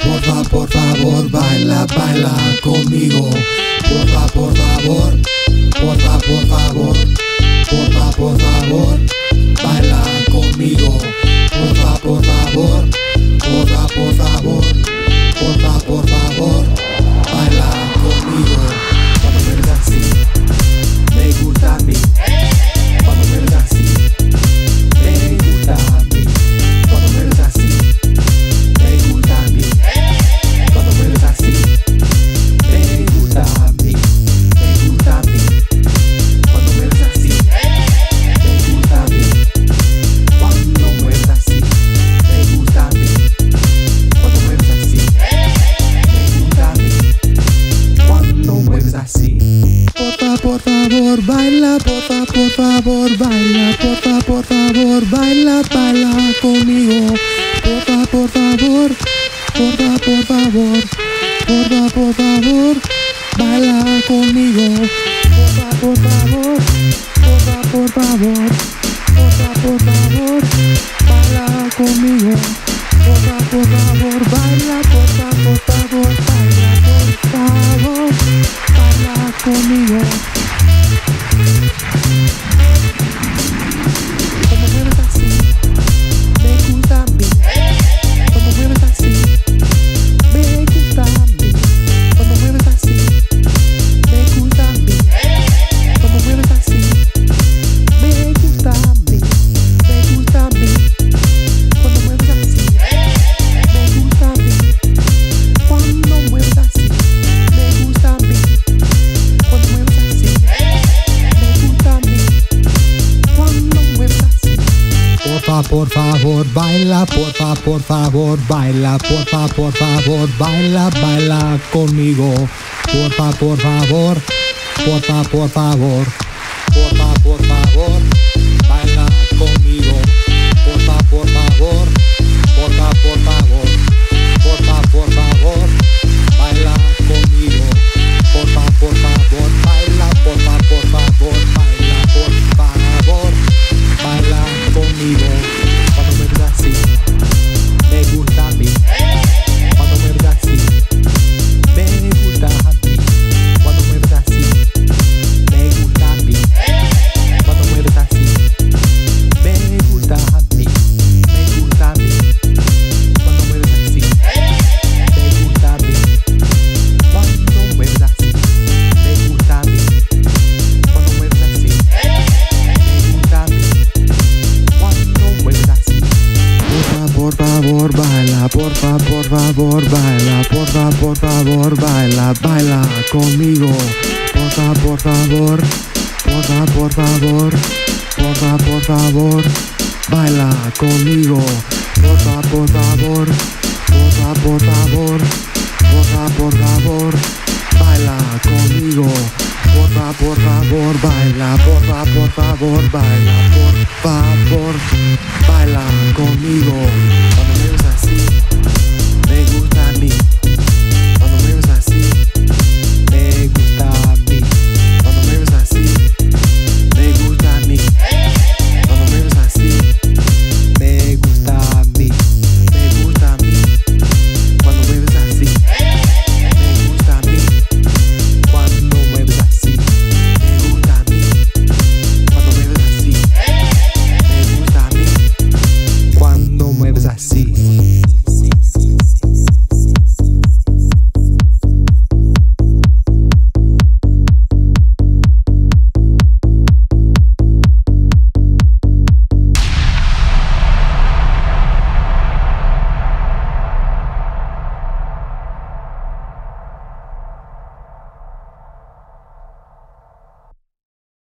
por favor, baila, baila conmigo. Por favor, por favor, por favor, baila conmigo. Por favor, por favor, por favor, baila conmigo. Cuando me ves así, me gusta a mí. Cuando me ves así, me gusta a mí. Cuando me ves así, me gusta a mí. Cuando me ves así, me gusta a mí. Me gusta a mí. Cuando me ves así, me gusta a mí. Cuando me ves así, me gusta a mí. Cuando me ves así, me gusta a mí. Cuando me ves así. Por favor, baila, por favor, baila, por favor, baila, baila conmigo. Por favor, por favor, por favor, baila conmigo. Por favor, por favor, por favor, baila conmigo. Por favor, baila, por favor, baila, por favor, baila conmigo. Cuando me ves así, me gusta a mí. Cuando me ves así, me gusta a mí. Cuando me ves así, me gusta a mí. Cuando me ves así, me gusta a mí. Me gusta a mí. Cuando me ves así, me gusta a mí. Cuando me ves así, me gusta a mí. Cuando me ves así, me gusta a mí. Cuando me ves así. Por favor, baila, por favor, baila, por favor, baila, baila conmigo. Por favor, por favor, por favor, baila conmigo. Por favor, por favor, por favor, baila conmigo. Por favor, baila, por favor, baila, por favor, baila conmigo. Cuando me ves así, me gusta a mí. Cuando me ves así, me gusta a mí. Cuando me ves así, me gusta a mí. Cuando me ves así, me gusta a mí. Me gusta a mí. Cuando me ves así, me gusta a mí. Cuando me ves así, me gusta a mí. Cuando me ves así, me gusta a mí. Cuando me ves así. Por favor, baila, por favor, baila, por favor, baila, baila conmigo. Por favor, por favor, baila conmigo. Por favor,